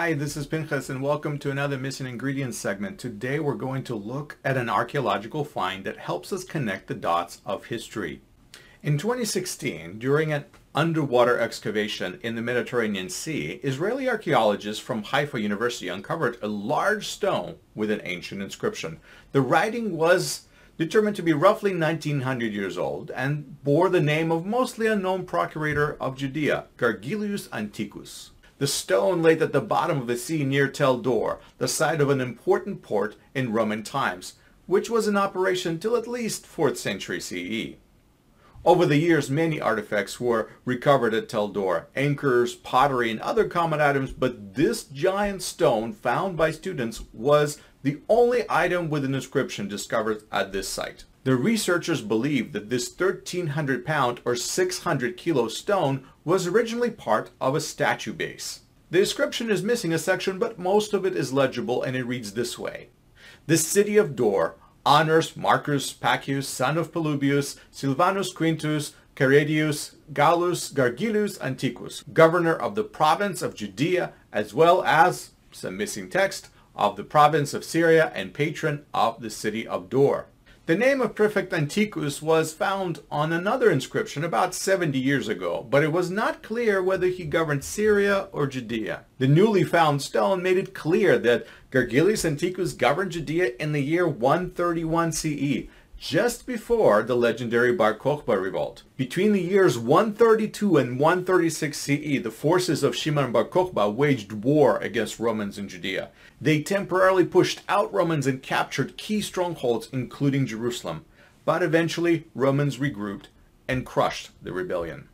Hi, this is Pinchas and welcome to another Missing Ingredients segment. Today we're going to look at an archaeological find that helps us connect the dots of history. In 2016, during an underwater excavation in the Mediterranean Sea, Israeli archaeologists from Haifa University uncovered a large stone with an ancient inscription. The writing was determined to be roughly 1900 years old and bore the name of mostly unknown Procurator of Judea, Gargilius Antiquus. The stone laid at the bottom of the sea near Tel Dor, the site of an important port in Roman times, which was in operation till at least 4th century CE. Over the years, many artifacts were recovered at Tel Dor, anchors, pottery, and other common items, but this giant stone found by students was the only item with an inscription discovered at this site. The researchers believe that this 1,300-pound or 600-kilo stone was originally part of a statue base. The inscription is missing a section, but most of it is legible, and it reads this way: "The city of Dor honors Marcus Pacius, son of Pelubius, Silvanus Quintus, Caredius, Gallus, Gargilius Antiquus, governor of the province of Judea, as well as," some missing text, "of the province of Syria and patron of the city of Dor." The name of Prefect Antiquus was found on another inscription about 70 years ago, but it was not clear whether he governed Syria or Judea. The newly found stone made it clear that Gargilius Antiquus governed Judea in the year 131 CE, just before the legendary Bar Kokhba revolt. Between the years 132 and 136 CE, the forces of Shimon Bar Kokhba waged war against Romans in Judea. They temporarily pushed out Romans and captured key strongholds, including Jerusalem. But eventually, Romans regrouped and crushed the rebellion.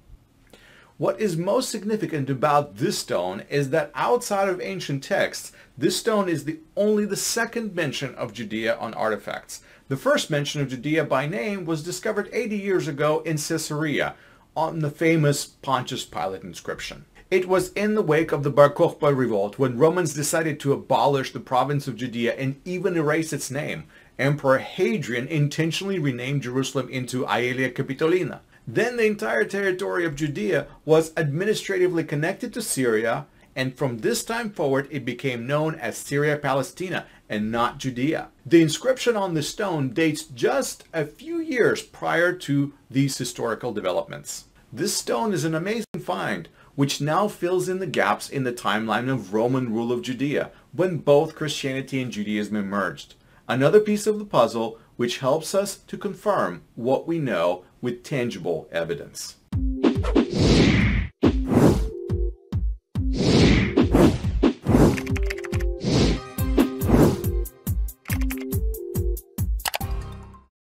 What is most significant about this stone is that outside of ancient texts, this stone is only the second mention of Judea on artifacts. The first mention of Judea by name was discovered 80 years ago in Caesarea on the famous Pontius Pilate inscription. It was in the wake of the Bar Kokhba revolt when Romans decided to abolish the province of Judea and even erase its name. Emperor Hadrian intentionally renamed Jerusalem into Aelia Capitolina. Then the entire territory of Judea was administratively connected to Syria, and from this time forward it became known as Syria Palestina and not Judea. The inscription on the stone dates just a few years prior to these historical developments. This stone is an amazing find, which now fills in the gaps in the timeline of Roman rule of Judea, when both Christianity and Judaism emerged. Another piece of the puzzle which helps us to confirm what we know with tangible evidence.